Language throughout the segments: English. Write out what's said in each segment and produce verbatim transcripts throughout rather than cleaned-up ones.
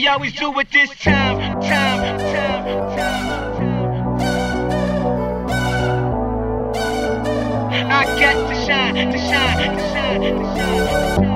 we always do it this time, time, time, time. I got to shine, to shine, to shine, to shine, to shine.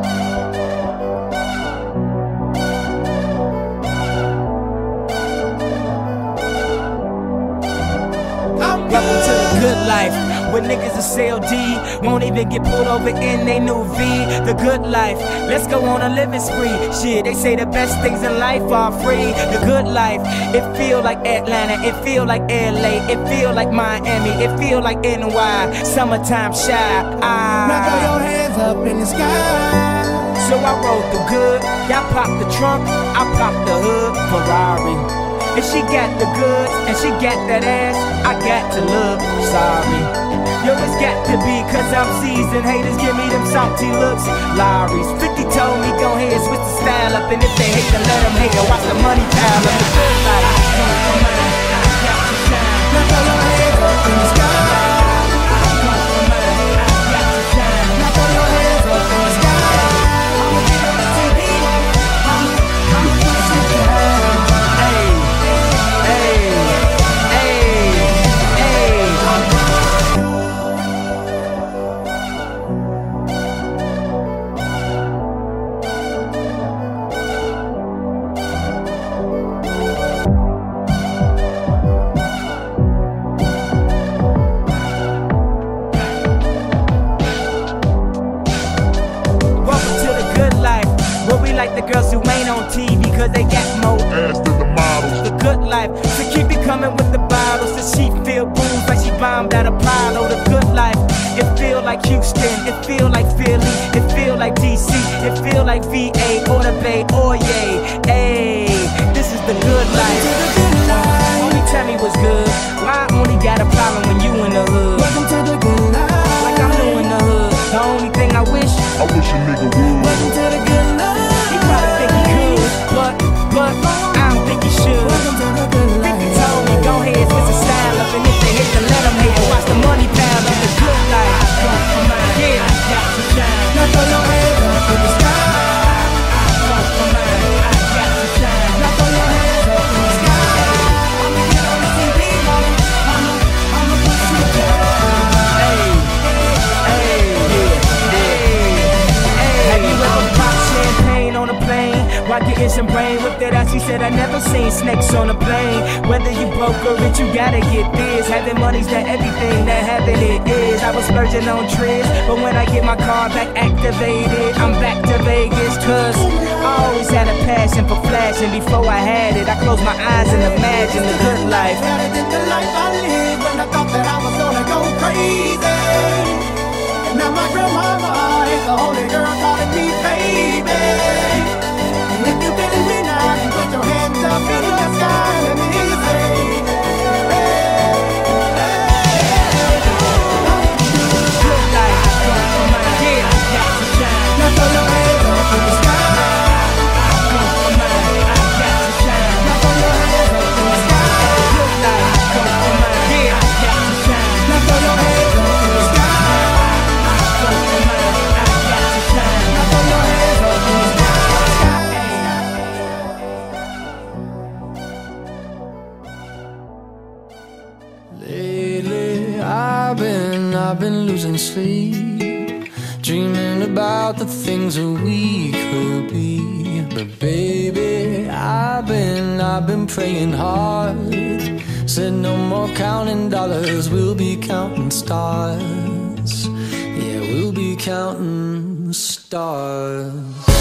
Welcome to the good life, where niggas are C L D, won't even get pulled over in they new V. The good life, let's go on a living spree. Shit, they say the best things in life are free. The good life, it feel like Atlanta, it feel like L A, it feel like Miami, it feel like N Y, summertime shy. Ah. Now throw your hands up in the sky. So I rolled the good, y'all pop the trunk, I pop the hood, Ferrari. If she got the goods and she got that ass, I got to look sorry. Yo, it's got to be cause I'm seasoned. Haters give me them salty looks. Lowry's fifty told me go ahead, switch the style up. And if they hate, then let them hate and watch the money pile up. The good life. Now throw your hands up in the sky. Now throw your hands up in the sky. I'ma get on the T V. I'ma put it in your hand. Like the girls who ain't on T V cause they got more ass than the models. The good life, so keep it coming with the bottles. The she feel booze like she bombed at Apollo. The good life, it feel like Houston, it feel like Philly, it feel like D C, it feel like V A or the Bay or yay. Hey, this is the good life. Only tell me what's good. Why I only got a problem when you in the hood? Welcome to the good life. Like I'm new in the hood. The only thing I wish, I wish a nigga would. Welcome to the good life. probably think he could, but, but I don't think he should. fifty told me, go ahead, switch the style up. And if they hate, then let them hate and watch the money pile up. The good life, yeah, I got to shine. Now throw your hands up in the sky. Now throw your hands up in the sky. I'ma get on the T V, I'ma, I'ma put you down. Hey, hey, yeah, hey. Have you ever popped champagne on a plane while getting some brain with that ass? She said I never seen snakes on a plane. Whether you broke or rich, you gotta get this. Having money's not everything that having it is. I was splurging on trips, but when I get my car back activated, I'm back to Vegas. Cause I always had a passion for flashing. Before I had it, I closed my eyes and imagined the good life. Better than the life I lived when I thought that I was gonna go crazy. And now my grandmama is the only girl calling me baby. And if you feeling me now, then put your hands up in the sky. Let me hear you say, hey, hey, Good life, yeah, I got to shine. now throw your hands up in the sky. I got to shine. Now throw your hands up in the sky. Good life, yeah, I got to shine. Now throw your hands up in the sky. I got to shine. Now throw your hands up in the sky. Lately, I've been, I've been losing sleep, dreaming about the things that we could be. But baby, I've been, I've been praying hard. Said no more counting dollars, we'll be counting stars. Yeah, we'll be counting stars.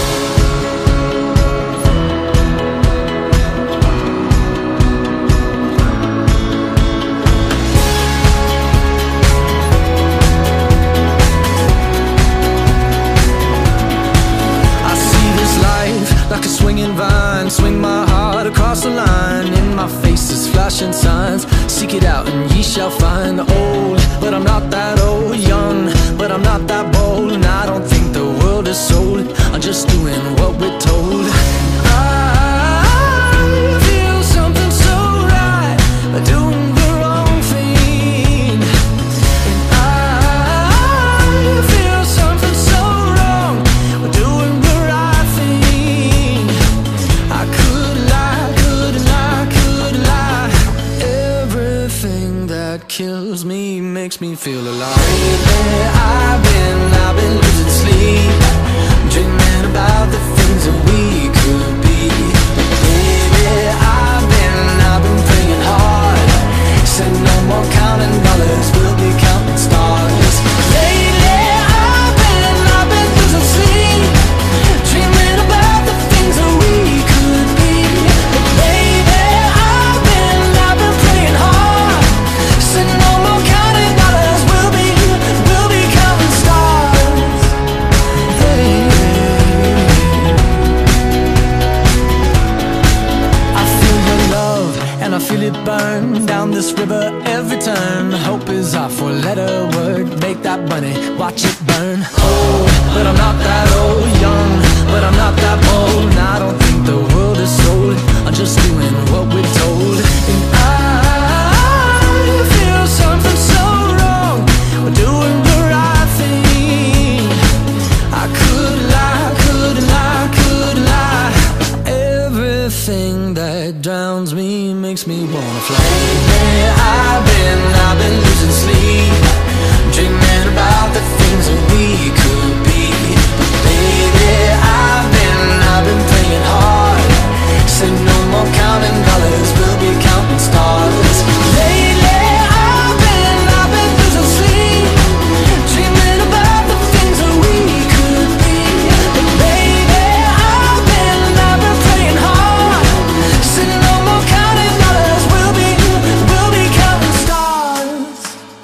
Like a swinging vine, swing my heart across the line. In my face is flashing signs. Seek it out and ye shall find. Old, but I'm not that old. Young, but I'm not that bold. And I don't think the world is sold. I'm just doing what we're told. I feel something so right, doing the wrong thing. And I feel something so wrong, doing the right thing. I could Everything that kills me makes me feel alive. Lately I've been, I've been losing sleep, dreaming about the things that we could be. Baby, I've been, I've been praying hard, said no more counting dollars, we'll be counting stars. Lately I've been, I've been losing sleep, dreaming about the things that we could be. Baby, I've been, I've been praying hard, said no more counting dollars, we'll be, we'll be counting stars. Hey. I feel your love and I feel it burn down this river every turn. Hope is our four-letter word. Make that money, watch it burn. Old, but I'm not that old. Young, but I'm not that bold. And I don't think the world is sold. I'm just doing what we're told. And I feel something so wrong. We're doing the right thing. I could lie, could lie, could lie. Everything that drowns me makes me wanna fly. Lately I've been, I've been losing sleep, dreaming about the things that we could be. Baby, I've been, I've been praying hard, said no more counting dollars, we'll be counting stars. Lately I've been, I've been losing sleep, dreaming about the things that we could be. Baby, I've been, I've been praying hard, said no more counting dollars, we'll be, we'll be counting stars.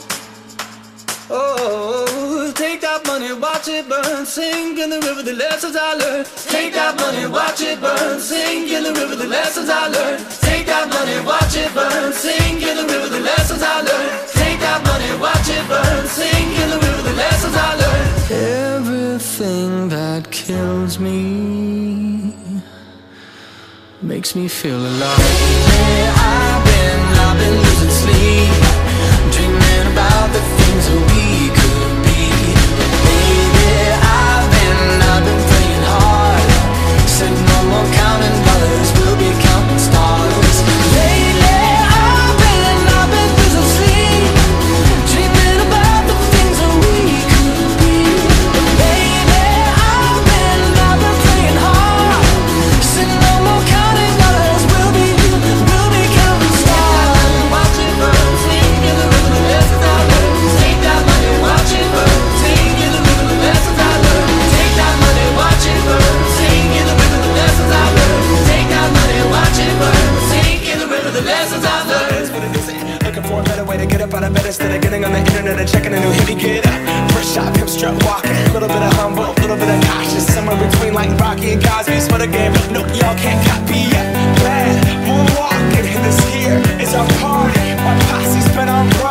Oh, take that money, watch it burn, sink in the river, the lessons I learned. Take that money, watch it burn, sink in the river, the lessons I learned. Take that money, watch it burn, sink in the river, the lessons I learned. Take that money, watch it burn, sink in the river, the lessons I learned. Everything that kills me makes me feel alive. Lately I've been, I've been losing sleep, dreaming about the things that we could be. Baby, I've been, I've been praying hard, said no more counting dollars, we'll be counting stars. Lately I've been, I've been losing sleep, dreaming about the things that we could be. Baby, I've been, I've been praying hard, said no more counting dollars, we'll be, we'll be counting stars. Watch it burn, sing in the river, the lessons I learned. Take that money, watch it burn, sing in the river, the lessons I learned. Take that money, watch it burn, sing in the river, the lessons I learned. Take that money, watch it burn, sing in the river, the lessons I learned. Looking for a better way to get up out of bed instead of getting on the internet and checking a new hit. Get up, first shot, hip strut walking, a little bit of humble, a little bit of cautious, somewhere between like Rocky and Cosby's for the game. No, y'all can't copy yet. Glad moonwalking, this here is our party. My posse's been on.